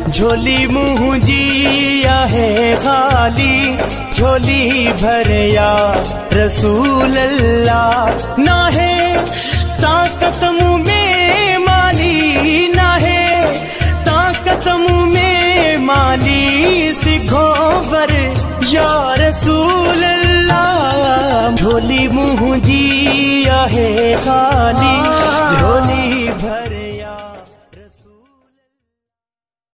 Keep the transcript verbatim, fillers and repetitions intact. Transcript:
झोली मुंहजी आहे खाली, झोली भर या रसूल अल्लाह। ना है ताकत मुँह में माली, ना है ताकत मुँह में माली, सिखो बर या रसूल अल्लाह। झोली मुंहजी आहे खाली,